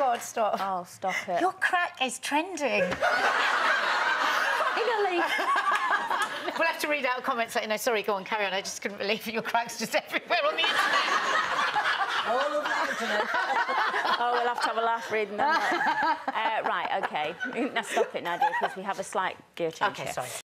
God, stop. Oh, stop it. Your crack is trending. Finally. We'll have to read out comments like, no, sorry, go on, carry on. I just couldn't believe your crack's just everywhere on the internet. All over the internet. Oh, we'll have to have a laugh reading them. Right, OK. Now stop it, Nadia, because we have a slight gear change OK, here. sorry.